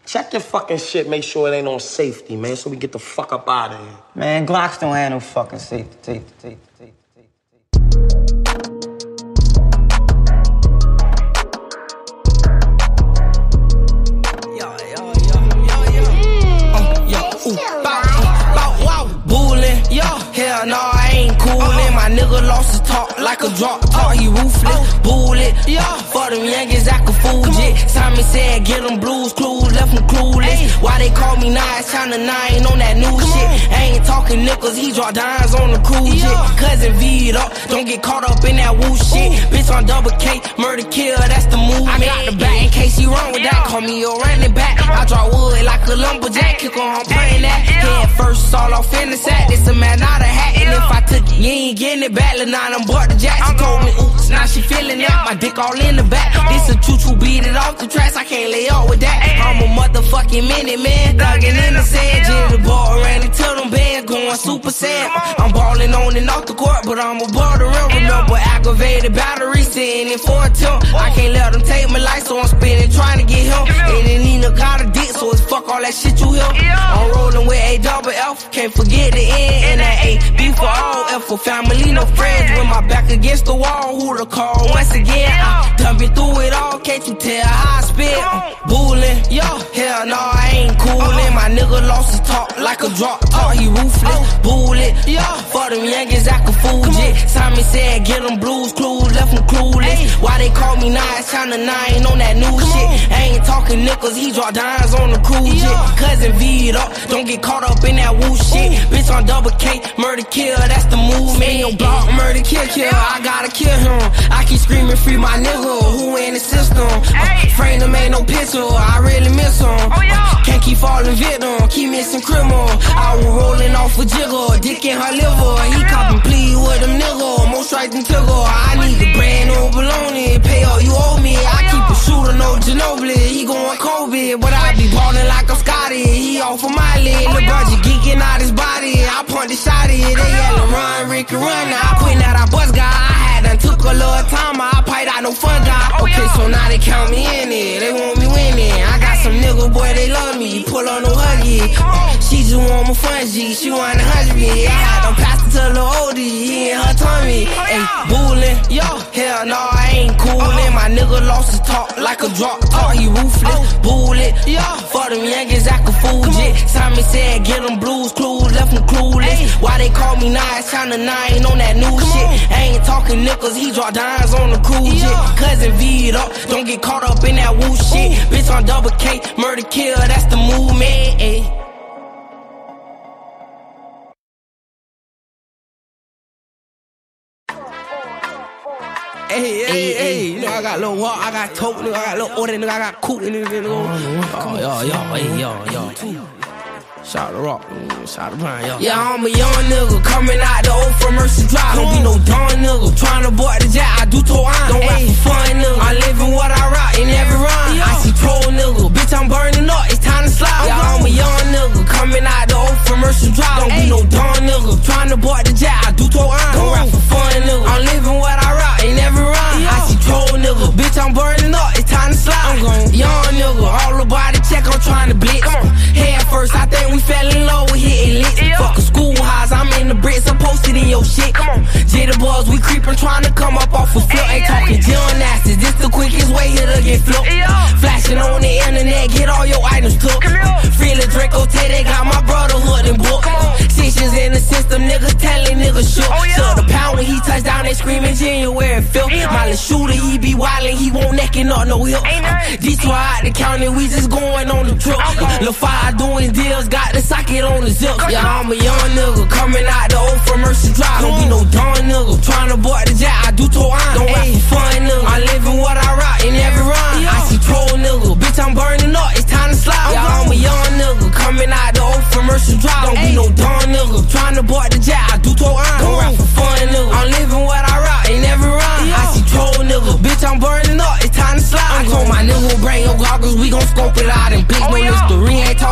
Check your fucking shit, make sure it ain't on safety, man, so we get the fuck up out of here. Man, Glocks don't have no fucking safety. Hell no, I ain't coolin'. My nigga lost his talk like a drop talk. He ruthless, bullet. For them youngins, I can fool it. Simon said, get them blues clues, left them clueless. Why they call me Nice, China 9 on that new shit. I ain't talking nickels, he drop dimes on the cruise shit. Cousin V'd up, don't get caught up in that woo shit. Bitch on double K, murder kill, that's the move. I got the back in case he wrong with that. Call me a running back. I drop wood like a lumberjack. Kick on, I'm praying that. Head first, all off in the sack. This a man out of hat. And if I took it, you ain't getting it back. Lil' I'm bought the jack. She told me, oops, now she feeling that. My dick all in the back. This a choo-choo, beat it off the tracks. I can't lay up with that. I'm a motherfucking minute man. Thuggin' in the sand. Jimmy ball ran into them bands. Going super sad. I'm ballin' on and off the court, but I'm above the rim. Remember aggravated battery sitting in for a temp. I can't let them take my life, so I'm spinning trying to get him. And then Nina got a dick, so it's fuck all that shit you hear. I'm rolling with a double F. Can't forget the N and that A. B for all, F for family, no friends. With my back against the wall, who to call once again? I done been through it all, can't you tell how I spit? Bullin', hell no, I ain't coolin'. My nigga lost his talk like a drop talk, he ruthless, bullet. For them youngins, I can fool it. Simon said, get them blues clues, left them clueless. Why they call me Nice, China 9 on that new shit. I ain't talking nickels, he drop dimes on the cruise shit. Cousin V'd up, don't get caught up in that woo shit. Bitch on double K, murder kill, that's the move. Man, your block, murder kill, I gotta kill him. I keep screaming, free my nigga, who in the system. Frame him ain't no pistol, I really miss him. Can't keep falling victim, keep missing criminal. I was rolling off a jigger, dick in her liver. He copping plea with them nigga, more strikes than Tigger. I need the brand new baloney, pay all you owe me. I keep a shooter, no Ginobili, he going Kobe. But I be ballin' like a Scotty, he off of my lid. Lil' Budgie geeking out his body, I point the shot it. They yellin' run, Ricky run, now I quit that I bust guy. I had done took a little time, I piped out no fun guy. Okay, so now they count me in it, they want me winning. I got some nigga, boy, they love me, pull on no huggy. She just want my fun G, she want 100 me. I had them pass it to the oldie, he in her tummy. Ayy, bullin', hell no, I ain't coolin'. My nigga lost his talk like a drop talk, he ruthless, bullet. For them youngins, I can fool it. Simon said, get them blues clues, left them clueless. Why they call me Nice, China 9 on that new shit. I ain't talking nickels, he drop dimes on the cruise shit. Cousin V'd up, don't get caught up in that woo shit. Bitch on double K, murder kill, that's the movement. Hey, you know I got little walk, I got tote, nigga, I got little order, nigga, I got cool, nigga. Yo. Shout out to Rock, shout out to Brian, yo. Yeah, I'm a young nigga coming out the old from Mercy Drive. Don't be no dumb nigga, tryna board the jack, I do toe on. Don't rap for fun, nigga. I living what I rock in every rhyme. I see troll nigga, bitch, I'm burning up, it's time to slide. Yeah, I'm a young nigga coming out the old from Mercy Drive. Don't be no dumb nigga, tryna board the jack, I do toe on. Don't rap for fun, nigga. I'm living what I rock in every rhyme. I see troll nigga, bitch, I'm burning up, it's time to slide. I'm gon' young nigga, all about the check, I'm tryna blitz. Head first, I think we fell in love with hitting licks. Fuck a schoolhouse, I'm in the bricks, I'm posted in your shit. Jitterbugs, we creepin', tryna come up off a flip. Ain't talking gymnastics, this the quickest way here to get flipped. Flashing on the internet, get all your items took. Free the Draco, tell they got my brother hood and book. 6 years in the system, niggas telling niggas shook. So the pound when he touch down, they screaming January 5th. My little shooter, he be wildin', he won't neckin' up no hip. These two out the county, we just going on the trip. Lil' Fire doing deals, got the socket on the zip. Yeah, I'm a young nigga coming out the old from Mercy Drive. Don't be no dumb nigga, tryna board the jack, I do toe on. Don't rap for fun, nigga. I'm living what I rock in every rhyme. I see troll nigga, bitch, I'm burning up, it's time to slide. Yeah, I'm a young nigga coming out the old from Mercy Drive. Don't be no dumb nigga, tryna board the jack, I do toe on. Don't rap for fun, nigga. I'm living what I rock in every rhyme. I see troll nigga, bitch, I'm burning up, it's time to slide. I told my nigga, bring your goggles, we gon' scope it out and bitch, no Listerine ain't talking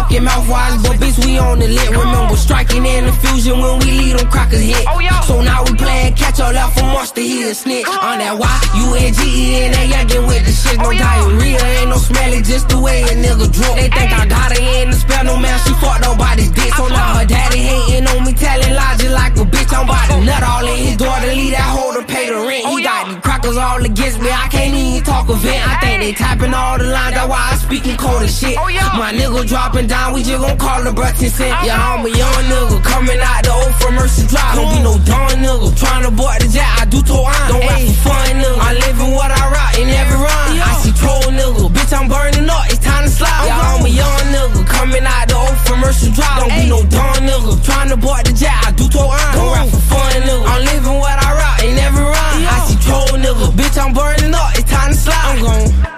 fucking mouthwise, but bitch, we on the lit. Remember striking in the fusion when we lead them crackers hit. So now we playing catch all out from Monster, he a snitch. On that Y-U-N-G-E and that youngin' with the shit. No diarrhea, ain't no smelly, just the way a nigga drunk. They think I got her in the spell, no man, she fucked nobody's dick. So now her daddy hating on me, telling lies just like a bitch. I'm about to nut all in his daughter, leave that hoe to pay the rent. He got these crackers all against me, I can't even talk of it. I think they typing all the lines, that's why I speaking cold as shit. My nigga dropping down, we just gon' call the bruh 10 cent. Yeah, I'm a young nigga, coming out the old from Mercy Drive. Don't be no dumb nigga, tryna board the jack, I do toe on. Don't rap for fun nigga, I living what I rock in every rhyme. I see troll nigga, bitch I'm burning up, it's time to slide. Yeah, I'm a young nigga, coming out the old from Mercy Drive. Don't be no dumb nigga, tryna board the jack, I do toe on. Don't rap for fun nigga, I'm living what I rock in every rhyme. I see troll nigga, bitch I'm burning up, it's time to slide. I'm gone.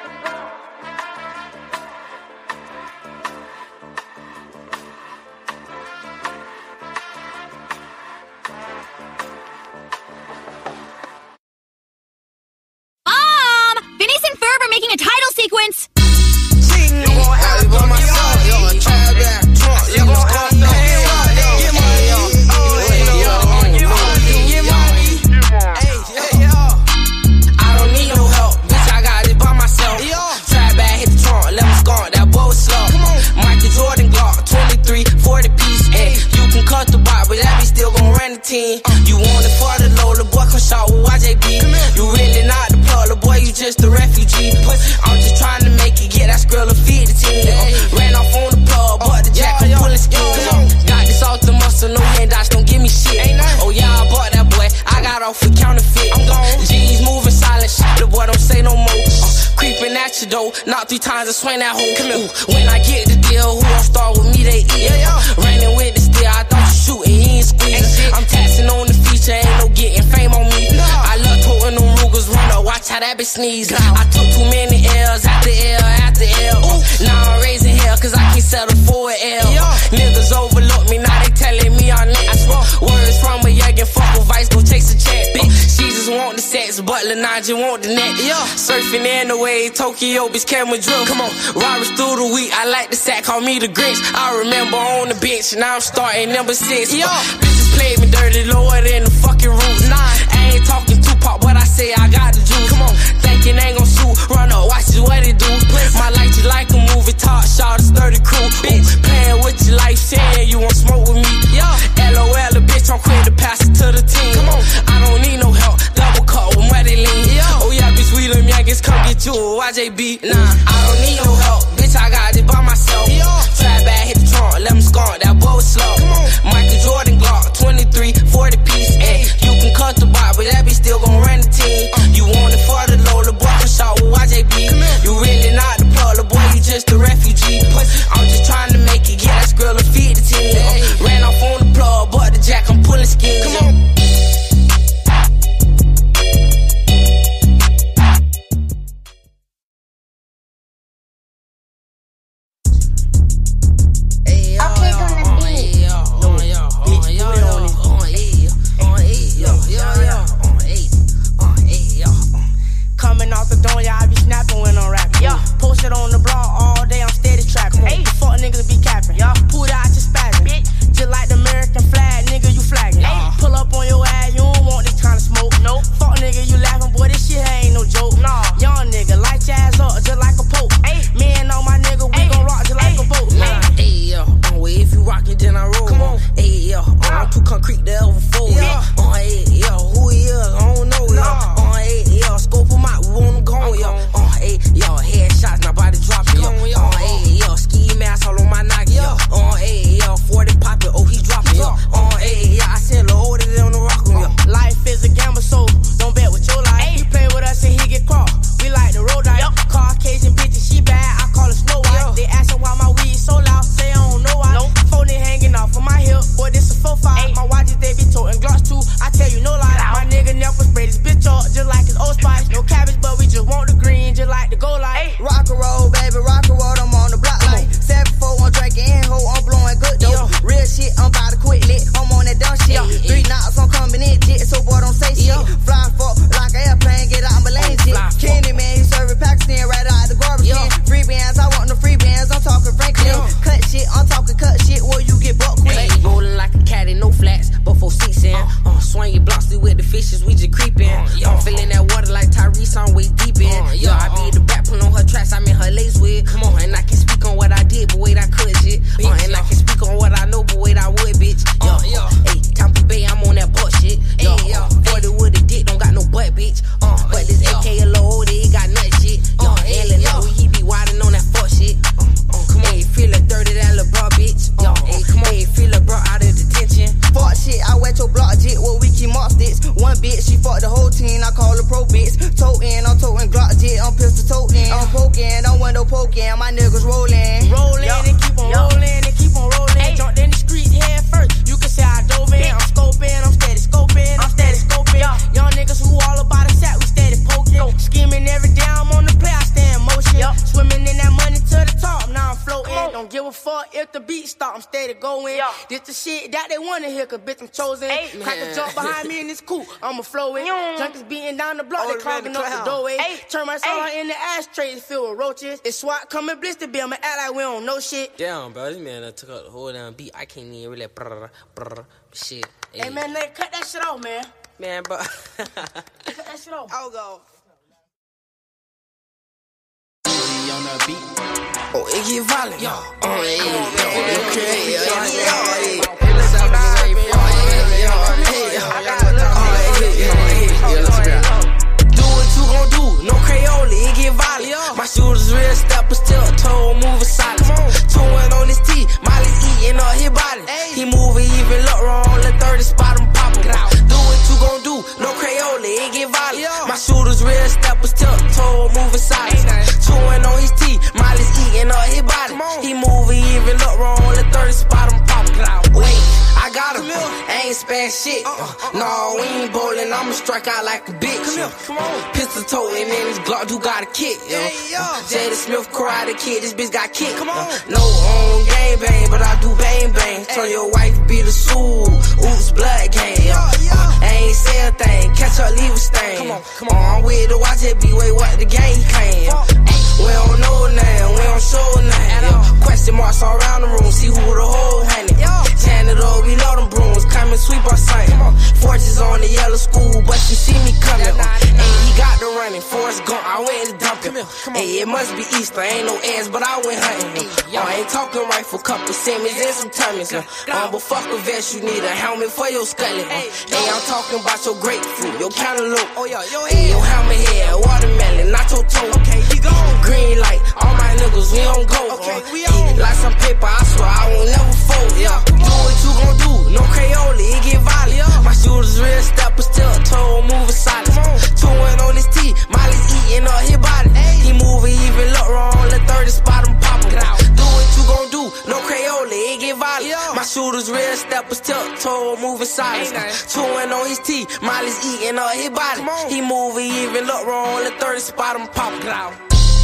Making a title sequence. You want it for the low, the boy come shot with YJB. You really not the plug, the boy, you just a refugee. I'm just trying to make it, get that skrill to feed the team. Ran off on the plug, but the jack I'm pulling skills. Got this off the muscle, no hand dots, don't give me shit. Oh yeah, I bought that boy, I got off with counterfeit. G's moving silent, the boy don't say no more. Creeping at you though, knock 3 times and swing that hoe. When I get the deal, who gon' start with me, they eat. Running with the steel, I thought you shooting, he ain't squeezing. I'm taxing on the feature, ain't no getting fame on me. I love toting them Rugers, run up, watch how that bitch sneeze. I took too many L's, after L, after L. Now I'm raising hell, cause I can't settle for an L. Niggas overlook me, now they telling me I'm next. Words from a youngin', fuck with Vice, go chase a check. She just want the sex, but Lanaja want the neck. Surfing in the wave, Tokyo, bitch, camera drill. Come on, Roberts through the week, I like the sack, call me the Grinch. I remember on the bench, now I'm starting number 6. Bitches played me dirty, lower than the fucking roof. I ain't talking Tupac, but I say I got the juice. Come on, thinking ain't gon' shoot, run up, watch this what it do. My life just like a movie, top shot, a sturdy crew. Bitch, playing with your life, saying you won't smoke with me. LOL, the bitch, I'm quick to pass it to the team. Come on, I don't need no help, double cut with muddy lean. Oh yeah, bitch, we them youngins, come get you a YJB. Nah, I don't need no help, bitch, I got it by myself. Try back, hit the trunk, let him score, that boy was slow. Michael Jordan Glock, 23, 40 piece. You can cut the bar, but that bitch still gon' run the team. You want it for the low, the boy can shot with YJB. You really not the plug, the boy, you just a refugee. I'm just trying to make it, get that skrill to feed the team. Ran off on the plug, but the jack, I'm pulling skins. Come on. Coming off the dome, yeah, I be snapping when I'm rapping. Posted on the blog all day, I'm steady trapping. The fuck niggas be capping. Pull it out your spazzing. Just like the American flag, nigga, you flagging. Pull up on your ass, you don't want this kind of smoke. Fuck nigga, you laughing, boy, this shit ain't no joke. Young nigga, light your ass up just like a pope. Me and all my nigga, we gon' rock just like a boat. If you rockin', then I roll. Come on, I'm too concrete to ever fold. Who he is, I don't know. Scope him out, we want him gone. Headshots, now body dropping. Don't give a fuck if the beat stop, I'm steady going. This the shit that they wanna hear, cause bitch I'm chosen. Crack a jump behind me in this coupe, I'ma flow it. Junkies beating down the block, they clogging up the doorway. Turn my soul in the ashtray, filled with roaches. It's SWAT coming blister, be I'ma act like we don't know shit. Damn, bro, this man took up the whole damn beat. I can't even really shit. Hey man, cut that shit off, man. Man, bro. Cut that shit off. I'll go. On the beat. Oh, it get violent. Yo, do what you gon' do, no Crayola, it get violent. My shooters real steppers, still toe, moving silent. Chewing on his teeth, Molly's eating up his body. He moving even look wrong, the 30 spot him poppin'. Do what you gon' do, no Crayola, it get violent. My shooters real steppers, still toe, moving silent. Chewing on his teeth, Molly's eating up his body. He moving even look wrong, the 30 spot him poppin'. Wait, I got him, I ain't spare shit. No, we ain't bowling, I'ma strike out like a bitch. Come on. Pistol toting in his Glock, you got a kick. Jada Smith, Karate Kid, this bitch got kicked. No on gang bang, but I do bang bang. Turn your wife be the Sue, oops, blood gang. I ain't say a thing, catch her, leave a stain. Come on, I'm with the watch it be, wait, what the game claim. We don't know name, we don't show name. Question marks all around the room, see who the whole handed. Janitor, we know them brooms, come and sweep our sight. Fortune's on the yellow school, but she see me coming. Hey, he got the running, Forrest Gump, I went and dumped him. Hey, it must be Easter, ain't no ends, but I went hunting. I ain't talking rifle, couple Simmons and some Tummins. But fuck a vest, you need a helmet for your skeleton. Hey, I'm talking about your grapefruit, your cantaloupe. Hey, your hammer head, watermelon, not your toe. Okay, you go. Green light, all my niggas, we don't go. Okay, we on. Like some paper, I swear I won't never fold. Do what you gon' do, no Crayola, it get violent. My shooters real steppers, still toe, moving silent. Chewing on his teeth, Molly's eating up his body. He moving even look wrong, the 30 spot him poppin'. Do what you gon' do, no Crayola, it get violent. My shooters real steppers, still toe, moving silent. Chewing on his teeth, Molly's eating up his body. He moving even look wrong, the 30 spot him poppin'.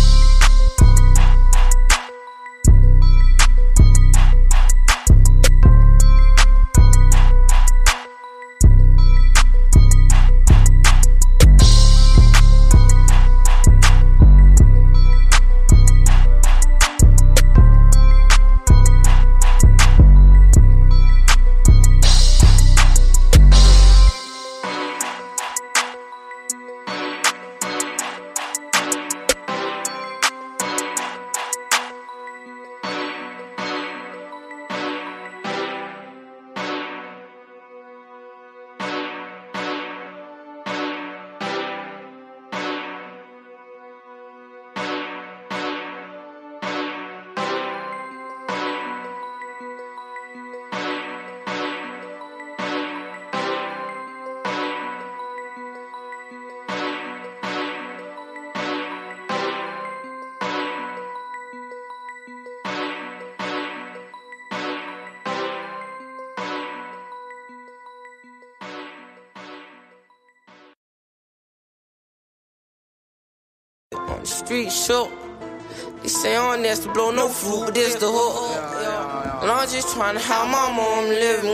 On the street show, they say on this to blow no fruit, but this the hook. And I'm just trying to have my mom living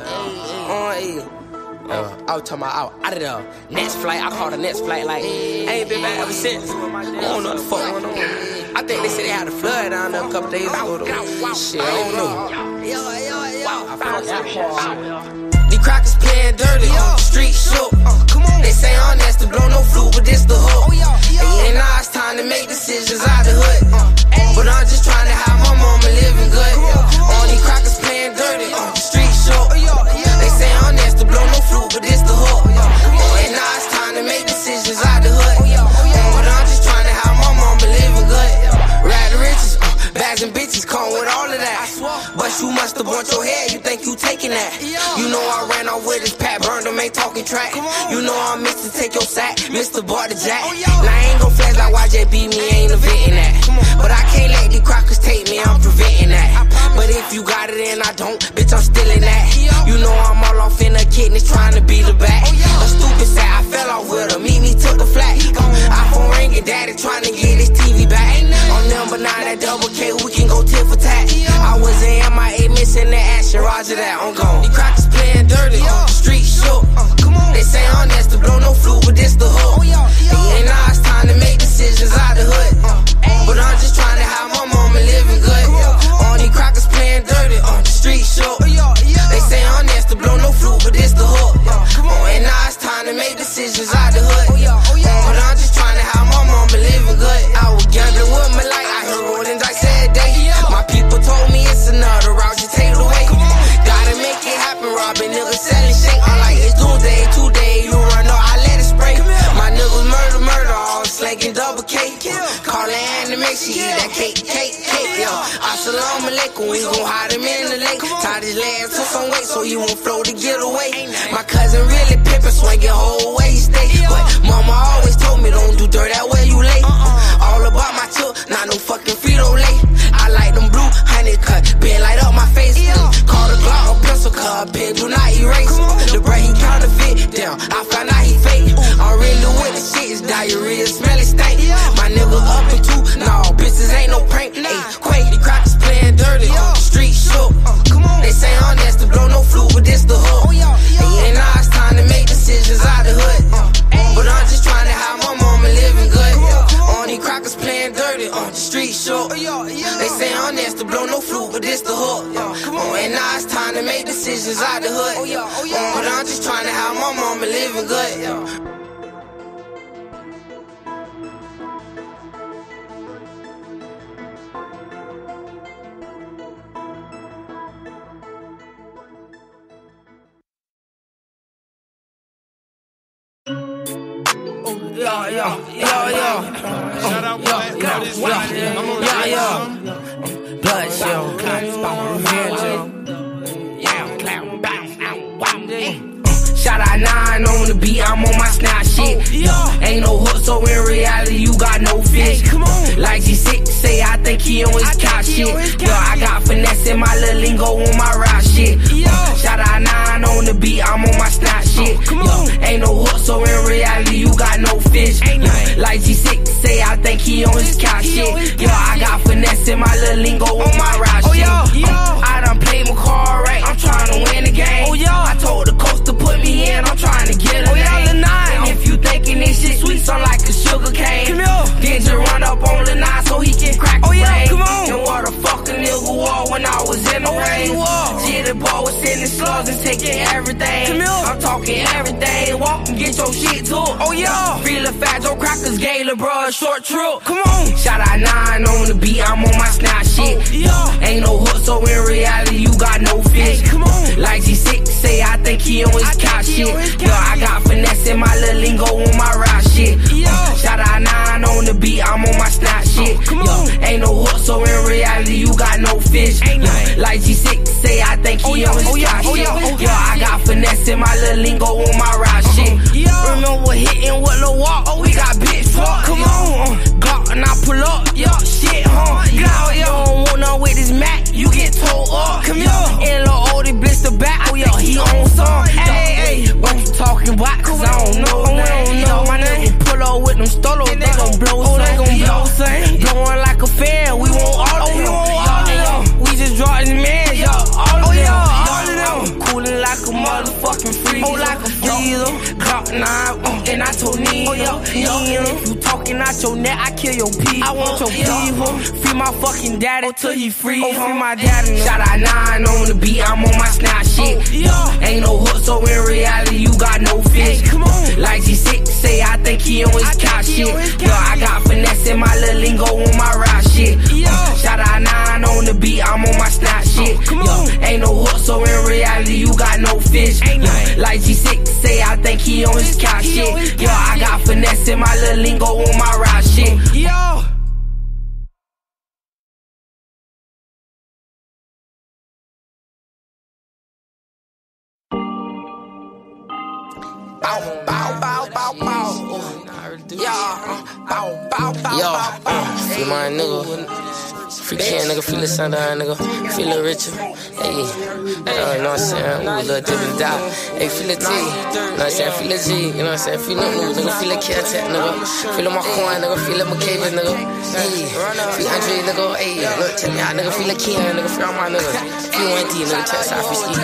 good. I was talking about out of the next flight. I called the next flight like, I ain't been back ever since. I don't know what the fuck going on. I think they said they had a flood down there a couple days ago though. Shit, I don't know. I fucked that. These crackers playing dirty, street shook. They say on this to blow no fruit, but this the hook. And now it's time to make decisions out the hood. But I'm just trying to have my mama living good. All these crackers playing dirty, street shook. They say on this to blow no fruit, but this the hook. And now it's time to make decisions out the hood. But I'm just trying to have my mama living good. Ride the riches, bags and bitches come with all of that. But you must have bumped your head, you think you taking that. You know I ran off with his Pat, burned him, ain't talking track. You know I'm Mr. Take Your Sack, Mr. Bar the Jack. Now I ain't gon' flash like YJ beat me, ain't inventing that. But I can't let these crackers take me, I'm preventing that. But if you got it and I don't, bitch, I'm stealing that. You know I'm all off in the kidneys trying to beat her back. A stupid sack, I fell off with her, meet me, took a flat. iPhone ringing, daddy trying to get his TV back. On number 9, that double K, we can go tit for tat. Roger that, I'm gone. These crackers playing dirty, street shook. They say I'm nasty, blow no flute, but this the hook. And now it's time to make decisions out the hood. But I'm just trying to have my mama living good. All these crackers playing dirty, the street shook. They say I'm nasty, blow no flute, but this the hook. And now it's time to make decisions out the hood. But I'm just trying to have my mama living good. I was gambling with my life, I heard rolling dice every day. My people told me it's another route, just take it away. Gotta make it happen, robbing niggas selling shit. I'm like, it's doomsday, today, you run up, I let it spray. My niggas murder, all slanging double K. Call her Annie, make she eat that cake, yo. Assalamu alaikum, we gon' hide him in the lake. Tie his legs to some weight so he won't float to get away. My cousin really pimpin', swinging whole way he stay. But mama always told me don't do dirt that way you lay. All about my chill, not no fucking Frito-Lay. I like them blue honey cut, been light up my face. Call the Glock or pencil cut, pen do not erase. The bread he counterfeit, damn, I found out he fake. I'm really with the shit, it's diarrhea, smell it stank. My nigga up in two, nah, bitches ain't no prank. Ayy, Quake, the crackers playing dirty, street shook. They say I'm nasty, blow no flute, but this the hook. And now it's time to make decisions out the hood. But I'm just trying to have my mama living good. All these crackers playing dirty, the street shook. They say I'm nasty, blow no flute, but this the hook. And now it's time to make decisions out the hood. But I'm just trying to have my mama living good. Blood show, shout out 9 on the beat, I'm on my snap shit. Ain't no hook, so in reality you got no fish. Like G6 say, I think he on his couch shit. I got finesse in my little lingo on my rap shit. Shout out 9 on the beat, I'm on my snap shit. Ain't no hook, so in reality you got no fish. Like G6 say, I think he on his couch shit. I got finesse in my little lingo on my rap shit. I done played my card right, I'm trying to win the game. I told the coach to put me in, I'm trying to get a name. And if you thinking this shit sweet, sound like a sugar cane, then just run up on the 9 so he can crack the brain. And what a fucking nigga was when I was in the rain. Jitty boy was sending slugs and taking everything. I'm talking everything, walk and get your shit too. Feelin' fat, Joe Crackers, Gala, bruh, short trip. Shout out 9 on the beat, I'm on my snap shit. Ain't no hook, so in reality you got no fish. Like G6 say, I think he on his couch shit. I got finesse in my little lingo on my rap shit. Shout out 9 on the beat, I'm on my snap shit. Ain't no hook, so in reality you got no fish. Like G6 say, I think he on his couch shit. I got finesse in my little lingo on my rap shit. Remember hitting with the walk, we got bitch fuck. Glock and I pull up, shit, Glock, you don't want none with this Mac, you get told up. And lil' oldie blister back, he on some. Hey, what you talking about? Cause I don't know. My nigga pull up with them stolos, they gon' blow some. Blowing like a fan, we want all of them. We just dropped this man, all of them. Coolin' like a motherfucking freezer. Like a freezer. Glock 9, and I told Nino. If you talking out your neck, I kill your people. I want your people. Free my fucking daddy till he free. Free my daddy. Shout out 9 on the beat, I'm on my snap shit. Ain't no hook, so in reality you got no fish. Like G6 say, I think he on his couch shit. I got finesse in my little lingo on my rap shit. Shout out 9 on the beat, I'm on my snap shit. Ain't no hook, so in reality you got no fish. Like G6 say, I think he on his couch shit. I got finesse in my little lingo on my rap shit. Bow, bow, bow, bow, bow. Yo, bow, bow, bow, bow, bow. Free my nigga. Free can, nigga, feel the sundown, nigga. Feel it richer. Hey, you know what I'm saying? Ooh, little dippin' dot. Hey, feel it T. You know what I'm saying? Feel it G. You know what I'm saying? Feel it new, nigga. Feel it Cat, nigga. Feel it Marcoin, nigga. Feel it McCabe, nigga. Hey, feel Andre, nigga. Hey, look, check me out, nigga. Feel it Ken, nigga. Feel all my niggas. Feel 1D, nigga. Check us out, Fisky.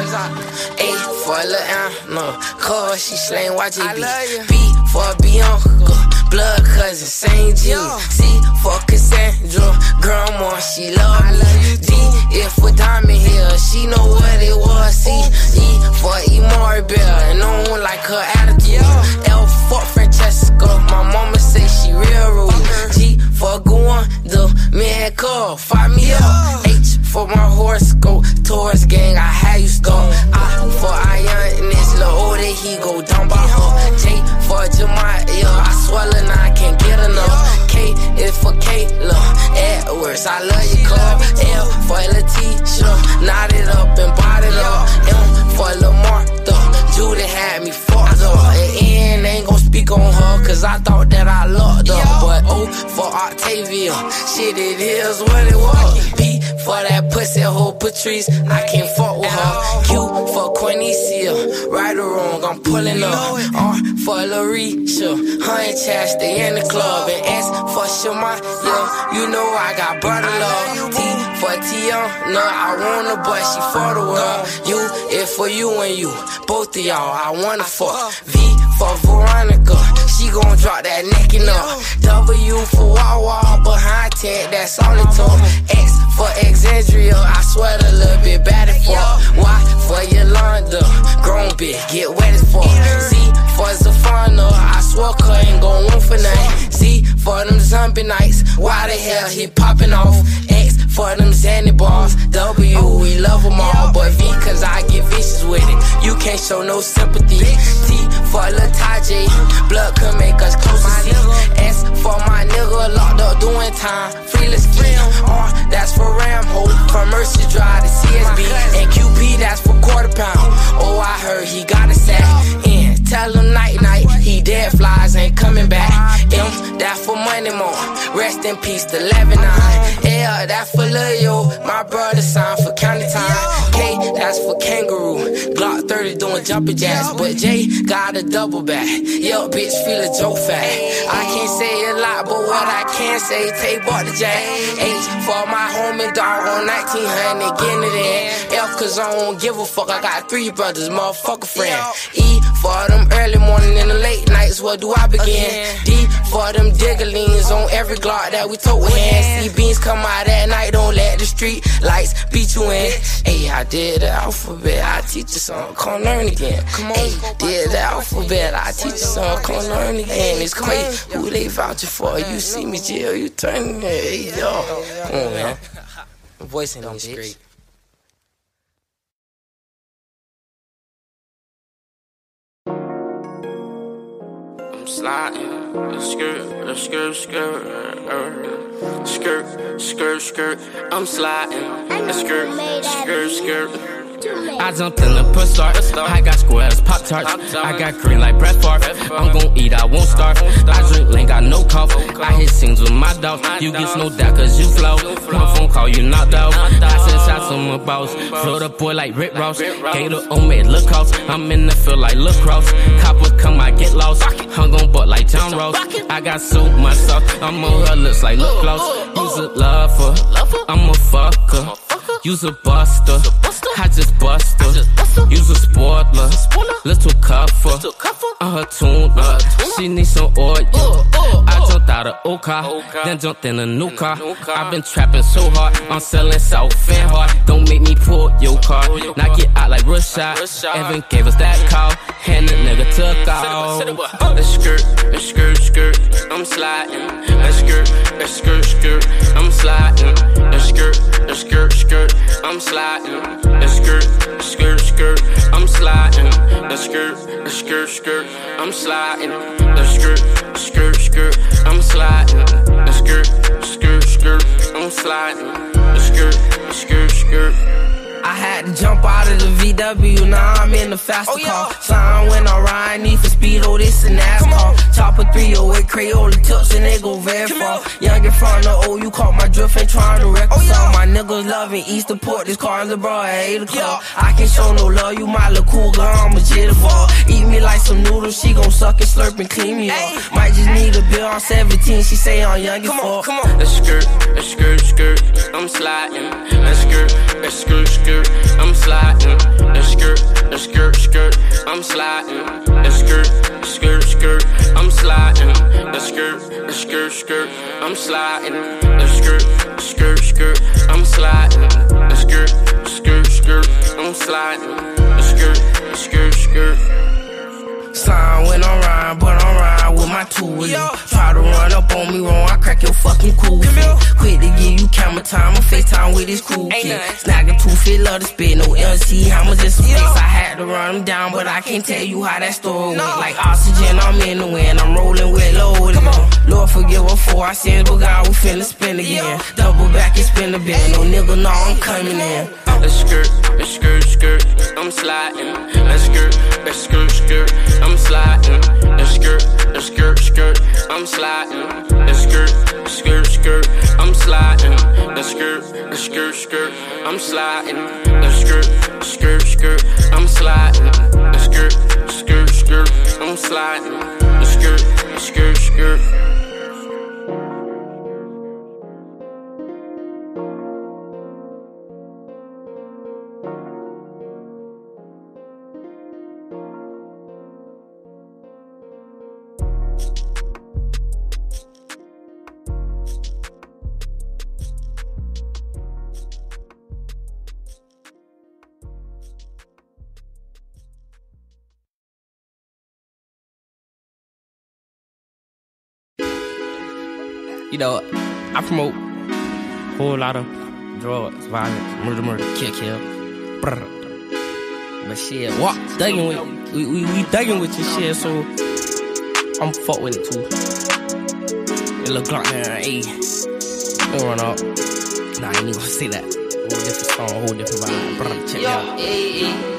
A for a little no. Cause she slain YJB. B for a Bianca. Blood cousin, same G. C for Cassandra. Grandma, she love me. D if for Diamond Hill, she know what it was. C E for Imari Bell, and I don't like her attitude. L for Francesca, my mama say she real rude. G for Gwanda, man, call, fire me up. H for my horoscope, Taurus gang, I had you stone. I for Iron, and this little older, he go down by her. J for Jemiah, I swallow now, I can't get enough. K is for Kayla Edwards, I love you, club. L for Letitia, knotted up and botted up. M for Lamartha, Judy had me fucked up. And N ain't gon' speak on her, cause I thought that I loved her. But O for Octavia, shit, it is what it was. P for that pussy hoe Patrice, I can't fuck with her. Q for Cornecia, right or wrong, I'm pulling up. R for Larisha, her and Chad stay in the club. And S for Shemaya, you know I got brother love. T for Tiana, I want her, but she for the world. U is for you and you, both of y'all, I wanna fuck. V for Veronica, she gon' drop that naked up. W for Wawa, behind Ted, that's all it took. X for Alexandria, I sweat a little bit bad as fuck. Y for Yolanda, grown bitch, get wet as fuck. Z for Zafana, I swear her ain't gon' want for nothing. Z for them zombie nights, why the hell he popping off? X for them Zanny bars, W, we love them all. But V, cause I get vicious with it, you can't show no sympathy. T for Lataje, blood could make us close to see. S for my nigga locked up doing time, free let's ski. R, that's for Ramho, from Mercy Drive to CSB. And QP, that's for quarter pound. Oh, I heard he got a sack. N, tell him night night, he dead, flies ain't coming back. M, that's for money more, rest in peace to 11-9. L, that's for Lil, my brother signed for county time. K, that's for Kangaroo, Glock 30 doing jumping jacks. But J got a double back, yo bitch feel a joke fat. I can't say a lot, but what I can say, Tay bought the jack. H for my homie dog on 1900, getting it in. F cause I don't give a fuck, I got 3 brothers, motherfucker friend. E for them early morning and the late nights, where do I begin? D for them diggerlings on every Glock that we tote with hands. See beans come out at night, don't let the street lights beat you in. Hey, I did the alphabet, I teach you something, come learn again. Hey, did the alphabet, I teach you something, come learn again. It's crazy who they vouching for. You see me jail, you turn hey, yo. Come on, man. My voice ain't this great. I'm sliding, skirt. I'm sliding, skirt. I jumped in the push start. I got squares, Pop Tarts. I got green like Brett Favre. I'm gon' eat, I won't starve. I drink, ain't got no cough. I hit scenes with my dog. You get no doubt cause you flow. One phone call, you knocked out. I send shots on my boss. Float up boy like Rick Ross. Gator on me, look off. I'm in the field like lacrosse. Copper come, I get lost. Hung on butt like John Ross. I got so much sauce. I'm on her lips like lip gloss. You's a lover, I'm a fucker. You's a buster, I just bust her. You's a spoiler, little cover. Her tuna, she needs some oil. I jumped out of old car, then jumped in a new car. I've been trapping so hard, I'm selling South Fan hard. Don't make me pull your car, now get out like Rashad. Evan gave us that call, and the nigga took off. A skirt, I'm sliding. A skirt, I'm sliding. A skirt, I'm sliding. A skirt, I'm sliding. A skirt, I'm sliding. A skirt, I'm sliding. A skirt, I'm sliding. A skirt. I had had to jump out of the VW, now I'm in the faster car. Slime when I ride, need for speedo, this a NASCAR. Chopper 308, Crayola tips and they go very far. Young in front of the O, you caught my drift, ain't trying to reconcile. My niggas loving Easterport, this car is a bro, I hate the club. I can't show no love, you my little cool girl, I'm a jitterbug. Eat me like some noodles, she gon' suck and slurp and clean me up. Might just need a bill, I'm 17, she say I'm young as fuck. A skirt, I'm sliding. A skirt, I'm sliding. A skirt, I'm sliding. A skirt, I'm sliding. A skirt, I'm sliding. A skirt, I'm sliding. A skirt, I'm sliding. A skirt. Slime when I'm riding, but I'm riding with my tools. Try to run up on me wrong, I crack your fucking cool shit. Quick to give you camera time, I FaceTime with this cool kid. Snagging 2 feet, love to spit, no LC, how much just space. I had to run them down, but I can't tell you how that story went. Like oxygen, I'm in the wind, I'm rolling with load. Lord forgive her for our sins, but God, we finna spin again. Double back and spin the bin, no nigga know I'm coming in. A skirt, I'm sliding. A skirt, I'm sliding. A skirt, I'm sliding. A skirt, I'm sliding. A skirt, I'm sliding. A skirt, I'm sliding. A skirt, I'm sliding. A skirt. You know, I promote a whole lot of drugs, violence, murder, kill, brr. But shit, what? Thugging with, we thugging with this shit, so I'm fuck with it too. It look Glock there, ayy. Don't run up. Nah, I ain't even gonna say that. Whole different song, whole different vibe, brr. Check it out.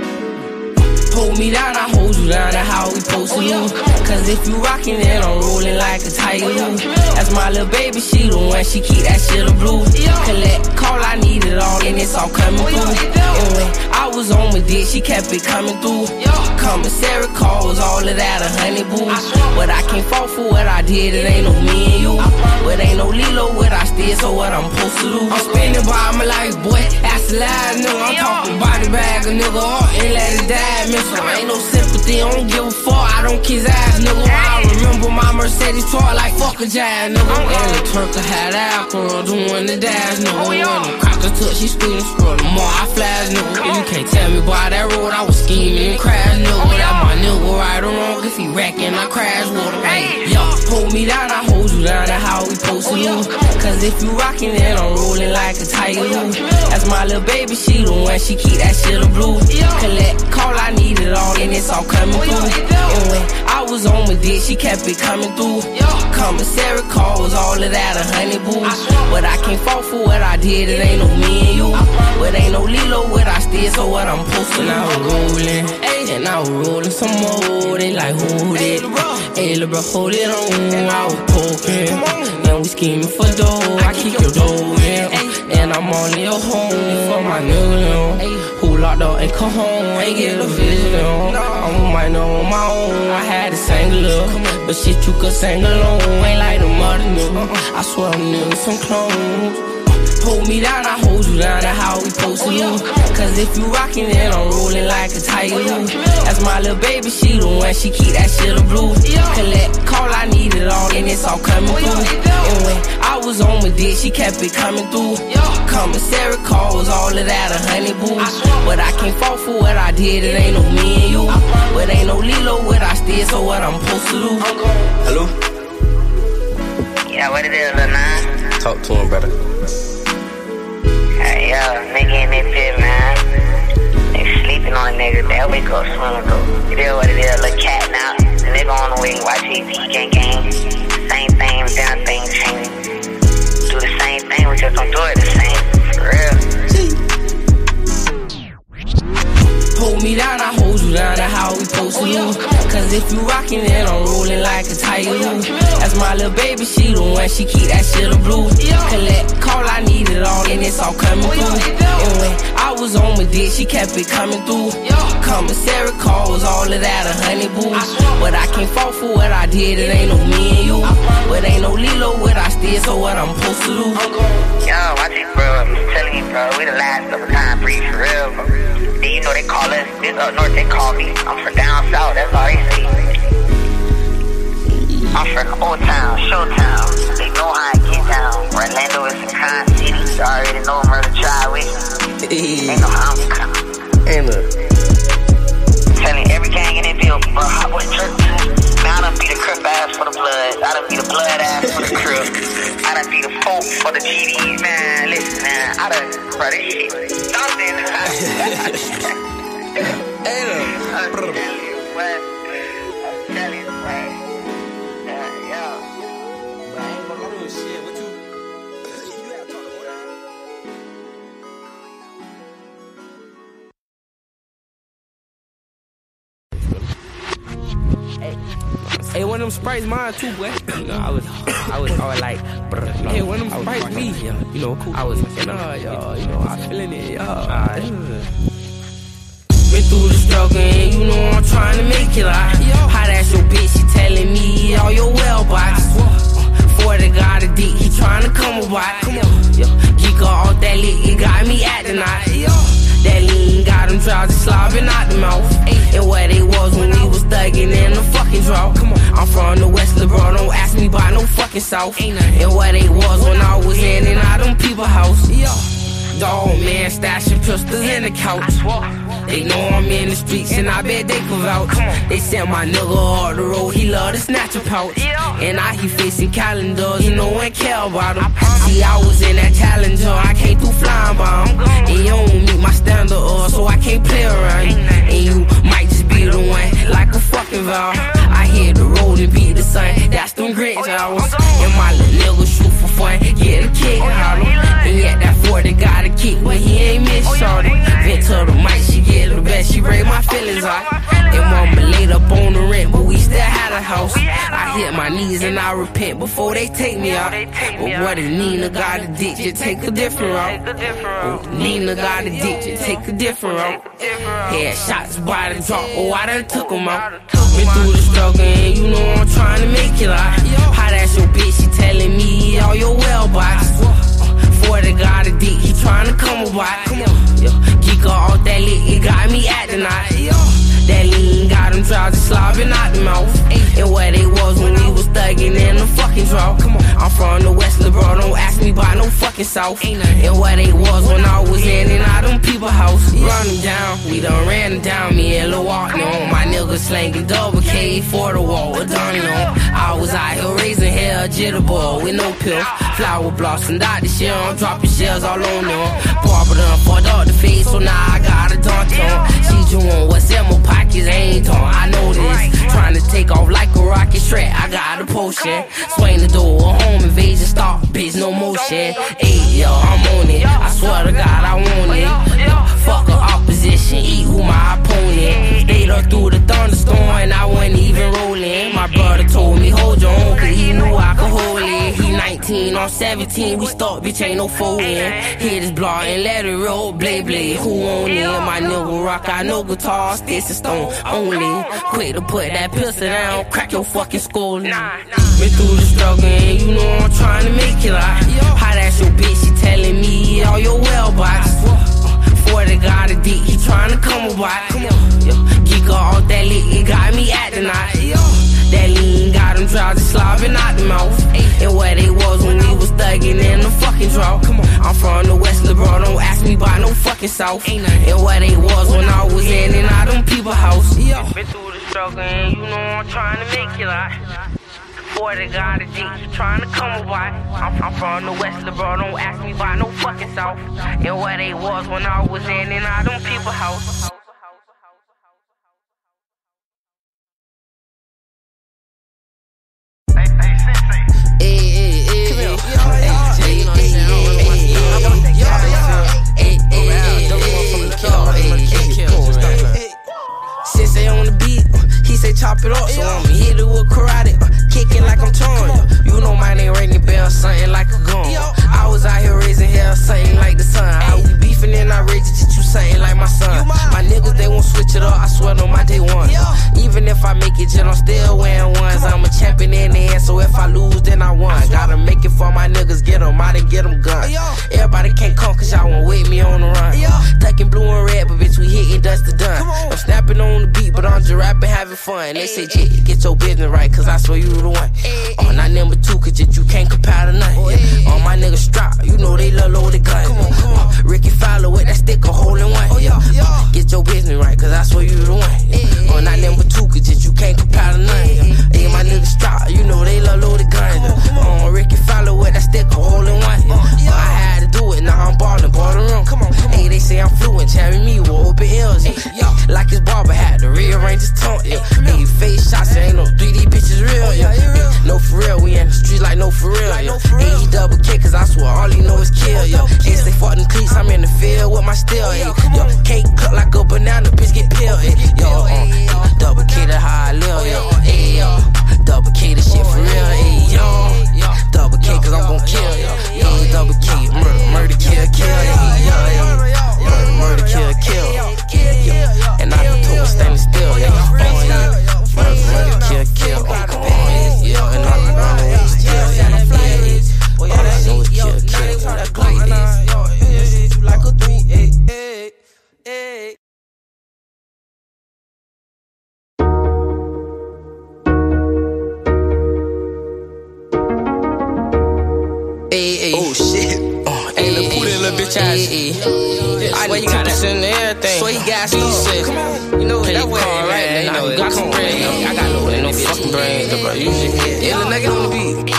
Hold me down, I hold you down, that's how we supposed to do. Cause if you rockin', then I'm rolling like a tiger. That's my little baby, she the one, she keep that shit a blue. Collect, call, I need it all, and it's all coming through. And when I was on with it, she kept it coming through. Commissary calls, all of that, 100 booze. But I can't fall for what I did, it ain't no me and you. But ain't no Lilo what I still, so what I'm supposed to do. I'm spending by my life, boy, that's the last nigga. I'm talking body bag, a nigga up and let it die, man. So ain't no sympathy, I don't give a fuck, I don't kiss ass, nigga. I remember my Mercedes truck like fuck a jazz, nigga. And the Turk had alcohol doing the dash, nigga. When the crackers took, she screamed, screw the more I flash, nigga. You can't tell me by that road, I was scheming and crash, nigga. That my nigga right or wrong, if he wrecking, I crash with him. Hey, yo, hold me down, I hold you down, that's how we supposed to do. Cause if you rockin', then I'm rolling like a tiger. That's my little baby, she the one, she keep that shit a blue. Collect, call, I need it all, and it's all coming through. And when I was on with it, she kept it coming through. Commissary calls, all of that, 100 booze. But I can't fall for what I did, it ain't no me and you. But ain't no Lilo what I still, so what I'm posting. I was rolling, and I was rolling some more. They like, hold it. Hey, little bro, hold it on. I was poking, and we scheming for dough. I keep your dough in, and I'm on your home for my nigga, who locked up and come home, ain't get a vision. I'm might know on my own, I had to sing a little, but shit you could sing alone, ain't like the mother nigga. I swear I'm niggas some clones. Hold me down, I hold you down, that's how we supposed to do. Cause if you rockin', then I'm rolling like a tiger. That's my little baby, she the one, she keep that shit a blue. Collect, call, I need it all, and it's all coming through. And when I was on with it, she kept it coming through. Commissary calls, all of that, 100 booze. But I can't fall for what I did, it ain't no me and you. But ain't no Lilo what I still, so what I'm supposed to do. Hello? Yeah, what it is, Lil Nine? Talk to him, brother. Hey, yo, nigga in this shit, man. They sleeping on a nigga, they'll wake up soon, though. It is what it is, little cat now. The nigga on the way, watch TV, gang. Same thing, damn thing change. Do the same thing, we just don't do it the same. For real. supposed to do. Cause if you rockin', then I'm rolling like a tiger. That's my little baby, she the one, she keep that shit a blue. Collect, call, I need it all, and it's all coming through. And when I was on my dick, she kept it coming through. Commissary calls, all of that, a honey boo. But I can't fall for what I did, it ain't no me and you. But ain't no Lilo what I steal, so what I'm supposed to do. Yo, watch it, bro. I'm just telling you, bro. We the last of the time breed for real, bro. And you know they call us, this up north, they call me. I'm from down south, that's all they say. I'm from Old Town, Showtown. They know how I get down. Orlando is a con city. You already know murder try with me. They know how I'm coming. Ain't it? Telling every gang in that deal, bro. Hot boy church. Now I done be the crip ass for the blood. I done be the blood ass for the crip. I done be the folk for the GDs, man. Listen, man. I done, bro, this shit something. Hey, look. I'm telling you what. I'm telling you what. Yo. I ain't gonna lie to you, shit. What you have talked about? Hey, one of them Sprites mine too, boy. You know, I was all like, hey, one of them Sprites me, you know, I was, you know, I was feeling it, Been through the struggle and you know I'm trying to make it like. How that's your bitch, she telling me all your well box. For the guy the dick, he trying to come about. Geek off that lit, it got me acting out. That lean got them drowsy slobbing out the mouth. And where they was when we was thugging in the fucking drought. I'm from the West, LeBron, don't ask me about no fucking South. And where they was when I was in and out them people house. Dog man stashing pistols in the couch. They know I'm in the streets and I bet they can vouch. They sent my nigga off the road, he love to snatch a pouch. And now he facing calendars and no one care about him. See, I was in that Challenger, I came through flying by him. And you don't meet my standard, so I can't play around you. And you might just be the one, like a fucking vow. I hit the road and beat the sun, that's them great hours. And my little nigga shoot for fun, get a kick out of him. And yet that 40 got a kick, but he ain't miss shorty. Vent to the mic, she get the best, she break my feelings out. And mama laid up on the rent, but we still had a house. I hit my knees and I repent before they take me out. But what if Nina got a dick, just take a different route. Nina got a dick, just take a different route. Head shots by the drop, oh I done took them out. Been through the struggle and you know I'm trying to make it like. How that's your bitch, she telling me all your well box. For the guy the dick, he trying to come about. Geek off that lit, it got me acting out. That lean got them drowsy slobbing out the mouth. And where they was when we was thugging in the fucking drought. I'm from the West, LeBron, don't ask me about no fucking South. And where they was when I was in and out them people house. Run them down, we done ran them down, me and Lil Walkney on. My nigga slanging double K for the wall with Donnie on. I was out here raising hell, jitterbug with no pill. Flower blossom out the shell, I'm dropping shells all on them. Barber done fucked up the face, so now I got a daunt on. She doing what's in my pockets, ain't on, I know this. Trying to take off like a rocket strap, I got a potion. Swing the door, home invasion, stop, bitch, no motion. Ayy, yo, I'm on it, I swear to God, I want it. Fuck a opposition, eat who my opponent. Stayed up through the thunderstorm and I wasn't even rolling. My brother told me, hold your own, cause he knew I could hold it. He 19, I'm 17, we stuck, bitch, ain't no folding. Hit his block and let it roll, blade, blade, who on it? My nigga rock, I know guitar, sticks and stone only. Quick to put that pistol down, crack your fucking skull. Been through the struggle and you know I'm trying to make it like. How that's your bitch, she telling me all your well box. For the guy the dick, he trying to come about. Geek off that lit, it got me acting out. That lean got them drowsy slobbing out the mouth. And where they was when we was thugging in the fucking drought. I'm from the West, LeBron, don't ask me about no fucking South. And where they was when I was in and out them people house. Been through the struggle and you know I'm trying to make it like. For the guy the dick, he trying to come about. I'm from the West, LeBron, don't ask me about no fucking South. And where they was when I was in and out them people house. Sensei on the beat, something like a gun. I was out here raising hell, something like the sun. I was beefing and I raised it, you something like my son. My niggas, they won't switch it up, I swear on my day one. Even if I make it, just I'm still wearing ones. I'm a champion in the end, so if I lose, then I won. Gotta make it for my niggas, get them out and get them guns. Everybody can't come cause y'all won't wait me on the run. Ducking blue and red, but bitch, we hitting dust to done. I'm snapping on the beat, but I'm just rapping, having fun. They say, Jay, get your business right, cause I swear you the one. Oh, not number two, cause you can't compare to nothing. All my niggas strap, you know they love loaded guns. Ricky Fowler with that stick, a hole in one. Get your business right, cause I swear you the one. Oh, not number two, cause you can't compare to nothing. Hey, my niggas strap, you know they love loaded guns. Ricky Fowler with that stick, a hole in one. I had to do it, now I'm ballin', ball the room. Hey, they say I'm fluent, carry me with open ears. Like his barber had to rearrange his tongue. Hey, face shots, ain't no 3D bitches real. No for real, we in the streets like no for real. Hey, he double kick, cause I swear all he know is kill. Hey, stay fuck them cleats, I'm in the field with my steel. Cake cut like a banana, bitch get peeled. Double K, that's how I live. Hey, double K, this shit for real. Hey, double K, cause I'm gon' kill. Hey, double K, murder, kill, kill. Murder, kill, kill. And I can told standing still. Murder, kill, kill. And I can run away still. All I know is kill, kill. Like a 3-8. Oh shit. Hey, look who that little bitch ass. I need 10% in everything. So he got stupid. You know that way, right? You know it. Got some brain. I got no fucking brain. Yeah, little nigga on the beat.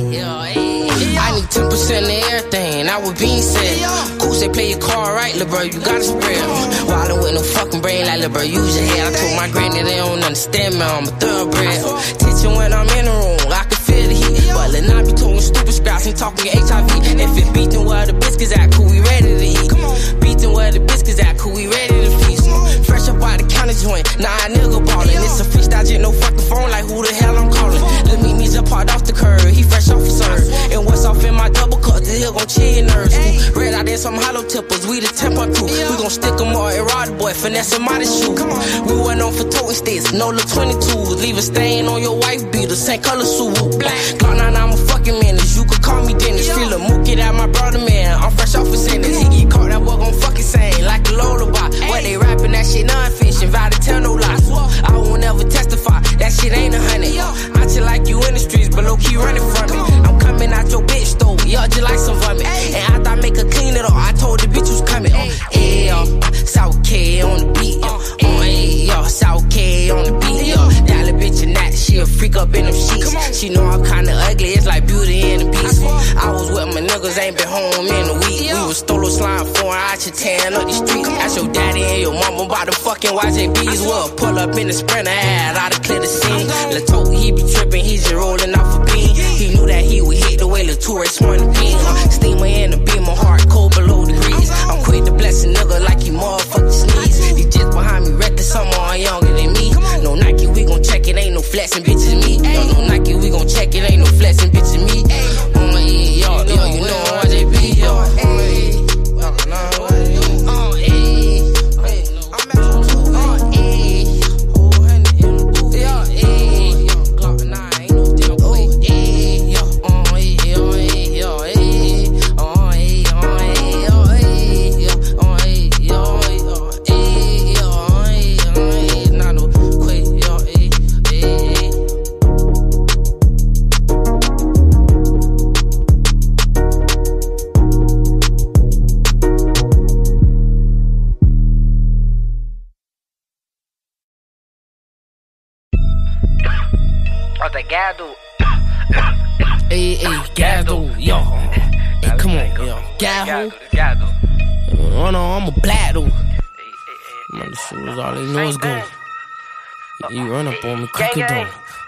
I need 10% in everything. I was being said. Cool say play your card right, little bro. You gotta spread. Wildin' with no fucking brain like little bro. Use your head. I told my granny they don't understand me. I'm a thoroughbred. Tension when I'm in the room. I can feel the heat. But let not be talking stupid scraps. Ain't talking HIV. If it beatin' where the biscuits at, cool, we ready to eat. Beatin' where the biscuits at, cool, we ready to feast. Fresh up out the counter joint. Nah, I nigga ballin'. It's a freestyle jet, no fucking phone. Like who the hell I'm calling? Let me just part off the curb. He fresh off the serve. And what's off in my double cup? The hill gon' chill your nerves. Red out there, some hollow tippers. We the temper crew. We gon' stick 'em all and rod the boy. Finesse him out his shoe. We went on for toting sticks. No little 22s. Leave a stain on your wife beater. Same color suit. Glock 9, I'm a fucking menace. You could call me Dennis. Feel a mook it out my brother, man. I'm fresh off a sentence. He get caught, that boy gon' fucking sing like a lullaby. What they rapping, that shit non-fiction. Vow to tell no lies. I won't ever testify. That shit ain't 100. I chill like you in the streets, but low key running from me. I'm coming out your bitch store. Y'all just like some vomit. And after I make her clean it up, I told the bitch who's coming. South K on the beat. South K on the beat. That little bitch and that, she a freak up in them sheets. She know I'm kinda ugly, it's like Beauty and the Beast. I was with my niggas, ain't been home in a week. We was stolo slime foreign, I should tearing up the streets. Ask your daddy and your mama about the fucking YJBs. Well, pull up in the Sprinter, had I to clear the scene. Latote, he be tripping, he's just rolling off a beam. He knew that he would hit the way Latour swung the beam. Steamer in the beam, my heart cold below degrees. I'm quick to bless a nigga like he motherfucking sneeze. He just behind me, reckless, someone younger than me. No Nike, we gon' check it, ain't no flexing, bitches me. No Nike, we gon' check it, ain't no flexing, bitches me. You know YJB, Gado. Hey, Gado, yo. Hey, come on, yo. Gado. Oh no, I'm a black dude. Mother shooters, all they know is go. You run up on me, cook it down.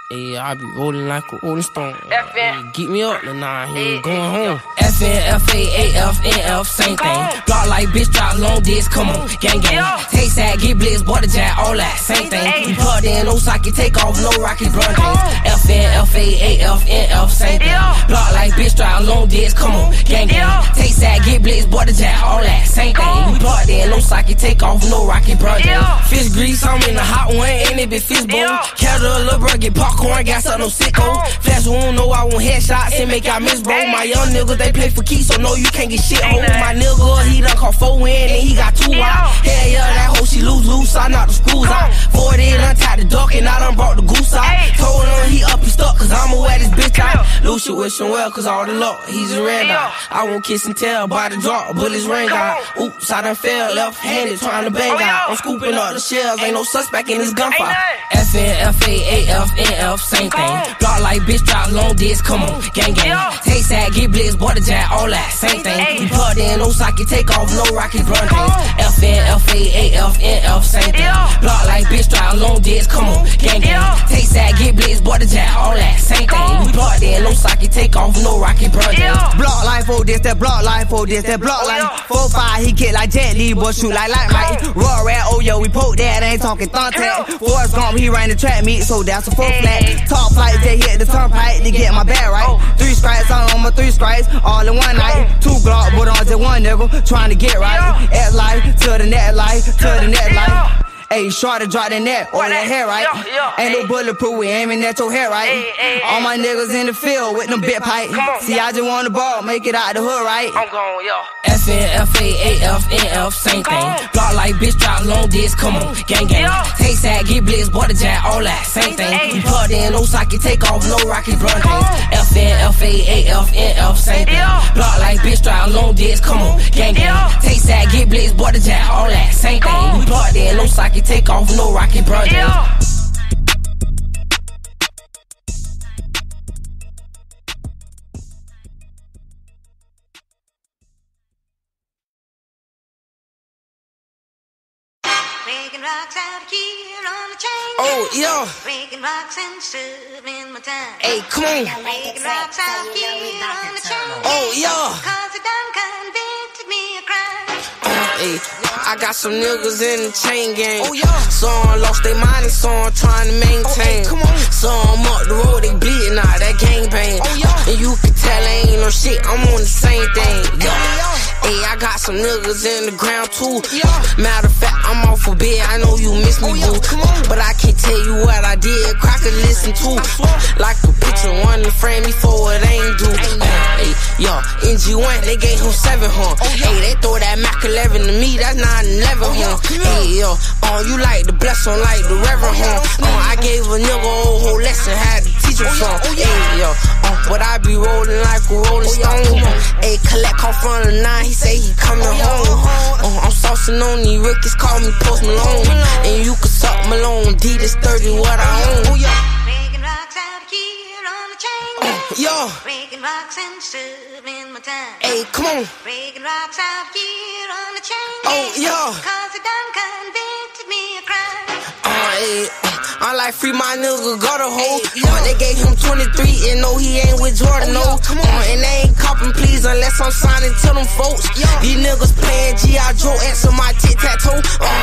Hey, I be rolling like a rolling stone. FN. Get me up, nah, he ain't going home. FN, FA, AF, same thing. Block like bitch, drop long disc, come on, gang gang. Take side, get blitz, boy the jack, all that, same thing. We plugged in, no socket, take off, no rocket, run things. FN, FA, AF, same thing. Block like bitch, drop long disc, come on, gang gang. Take side, get blitz, boy the jack, all that, same thing. We plugged in, no socket, take off, no rocket, run things. Fish grease, I'm in the hot one, ain't it been fish bone? Catch a little bro, get popcorn, gas up no sicko. Flash won't know I want headshots and make y'all miss, bro. My young niggas, they play for keys, so no, you can't get shit home. My nigga, he done caught 4 win and he got 2 out. Hell yeah, that hoe, she loose, I knock the screws out. 40 untied the duck and I done brought the goose out. Told him he up and stuck, cause I'ma wear this bitch out. Lucia wishing well, cause all the luck, he just ran out. I won't kiss and tell by the drop, bullets ring out. Oops, I done fell left-handed, trying to bang out. I'm scooping up the shells, ain't no suspect in this gunfire. FN, FA, AF, same thing. Block like bitch, drop long disc, come on, gang gang. Take side, get blitz, boy the jack, all that, same thing. We plugged in, no socket, take off, no rocket, run things. FN, FA, AF, same thing. Block like bitch, drop long disc, come on, gang gang. Take side, get blitz, boy the jack, all that, same thing. We plugged in, no socket, take off, no rocket, run things. Block life for this, that block life for this, that block life. 4-5, he kick like Jet Li, boy shoot like Mike. Raw rat, oh yo, we poke that, ain't talking thumbtack. Forrest Gump, he ran the track meet, so that's a 4 flat. Top flight, they hit the turnpike to get my bag right. 3 stripes on my 3 stripes, all in one night. 2 Glock, but on just one nigga, trying to get right. At life, to the net life, to the net life. Ayy, shorty drop the net, or that hair right. Ain't no bulletproof, we aiming at your hair right. All my niggas in the field with them bit pipe. See, I just want the ball, make it out the hood right. I'm going, yo. FN, FA, AF, same thing. Block like bitch, drop long disc, come on, gang gang. Take side, get blitz, boy the jack, all that, same thing. We plugged in, no socket, take off, no rocket, run things. FN, FA, AF, same thing. Block like bitch, drop long disc, come on, gang gang. Take side, get blitz, boy the jack, all that, same thing. We plugged in, no socket, take off, no rocket, run things. Breaking rocks out here on the chain. Oh, yeah. Breaking rocks and serving my time. Hey, come on. Breaking rocks out here on the chain. Oh, yeah. Cause they done convicted me of crime. Hey, I got some niggas in the chain gang. Oh, yeah. Some lost their mind and some trying to maintain. Come on. Some up the road, they bleeding out, that gangbang. Oh, yeah. And you can tell I ain't no shit, I'm on the same thing. Yeah. Hey, I got some niggas in the ground too. Yeah. Matter of fact, I'm off a bed, I know you miss me, boo. But I can't tell you what I did, crack a listen to. Like a picture, one to frame me for it ain't do. Hey, yo, NG1, they gave him 7, huh? Hey, they throw that Mac 11 to me, that's 911, huh? Hey, yo, you like the blessing, like the reverend, huh? I gave a nigga a whole lesson, had to teach him some. Hey, yo, but I be rolling like a rolling stone. Hey, collect call from the 9, he say he coming home. I'm saucing on these rookies, call me Post Malone. And you can suck Malone, D this 30 what I own. Breaking rocks out here on the chain. Yo. Breaking rocks and serving my time. Hey, come on. Breaking rocks out here on the chain. Oh, yeah. Cause they done convicted me of crime. I like free my nigga, got a hoe. They gave him 23 and no, he ain't with Jordan, no. And they ain't copping please unless I'm signing to them folks. These niggas playing G.I. Joe, answer my tic-tac-toe.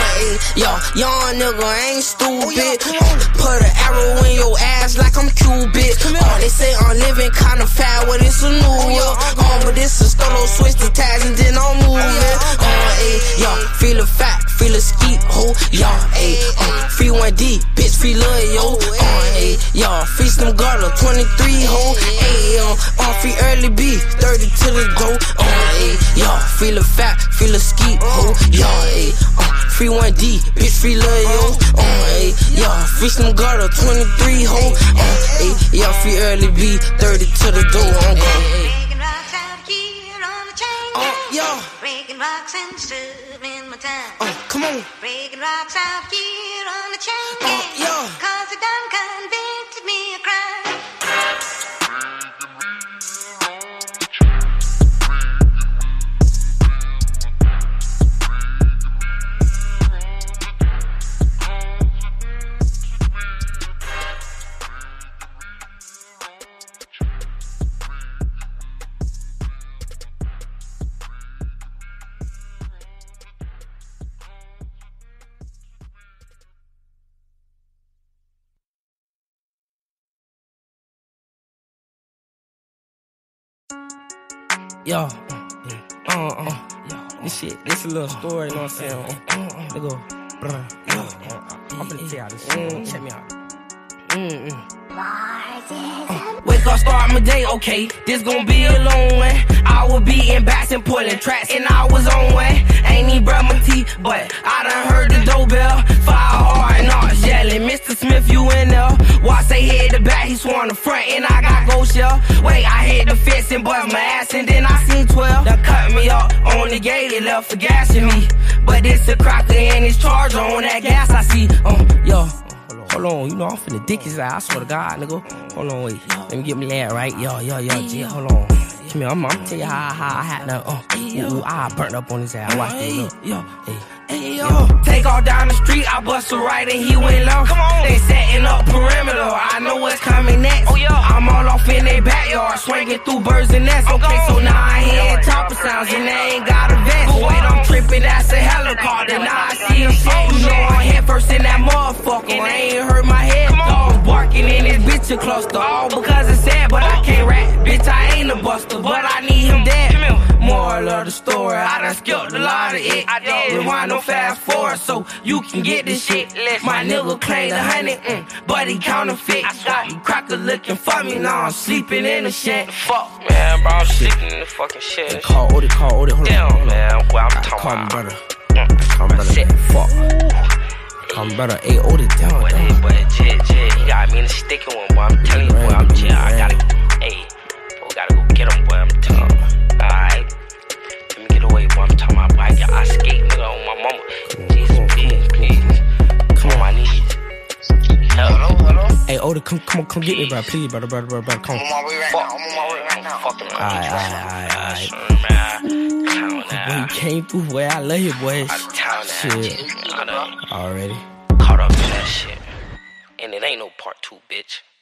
Young nigga ain't stupid. Put an arrow in your ass like I'm Cupid. They say I'm living kinda fat, well it's a new year. But this a stolo, switch the tags and then I'm moving. Feel a fat, feel a skeet, ho. Free 1D, bitch, free love, yo. Free some gutter, 23, ho. Free early B, 30 to the door. Feel a fat, feel a skeet, ho. Free 1D, bitch, free love, yo. Free some gutter, 23, ho. Free early B, 30 to the door. Breaking rocks out here on the chain. Breaking rocks and serving my time. Come on. Breaking rocks out here on the chain. Cause they done convicted me of crime. Yo. This shit, this a little story, you know what I'm saying? Nigga, I'm finna tell y'all this shit. Check me out. Wake up, start my day, okay. This gon' be a long one. I was beating bats and pulling tracks, and I was on one. Ain't even brush my teeth, but I done heard the doorbell. Fire hard, knocks yelling, Mr. Smith, you in there? Watch they hit the back, he swung the front, and I got ghost shell. Wait, I hit the fence and bust my ass, and then I seen 12. They cut me up on the gate, they left for gassing me. But it's a cracker and it's charger on that gas I see. Yo. Hold on, you know I'm finna dick his ass, I swear to God, nigga. Hold on, wait. Let me get me that right. Yo, G, hold on. Come here, I'm tell you how I had that. I burnt up on his ass. Watch this, look. Yo. Take off down the street, I bust a right and he went left. They setting up perimeter, I know what's coming next. I'm all off in their backyard, swinging through birds and nests. Okay, so now I hear chopper sounds and they ain't got a vest. But wait, I'm tripping, that's a helicopter. Now I see him shit. You know I'm head first in that motherfucker, and I ain't hurt my head. Dogs barking in this bitch a cluster, all because it's sad, but I can't rap. Bitch, I ain't a buster, but I need him dead. Moral of the story, I done skipped a lot of it. I did rewind, no fast forward, so you can get this shit. My nigga claimed 100, but he counterfeit. Got these crackers looking for me, now I'm sleeping in the shit. Fuck, man, bro, I'm sleeping in the fucking shit. Call Odie, hold on. Damn, man, well, I'm talking about. Call me brother, fuck. Call me brother, hey, Odie, down. But chill, he got me in the sticky one, boy. I'm telling you, boy, I'm chill. I gotta, hey, boy, gotta go get him, boy. I'm telling you. Alright, let me get away, boy. I'm talking about, boy. I skate, nigga, on my mama. Jesus, please. Come on, my knees. Hello. Hey, Odie, come get me, bro. Please, brother, come. I'm on my way right now. Fucking Alright. Boy, you came through, boy. I love you, boy. Shit. I Already. caught up to that shit. And it ain't no part 2, bitch.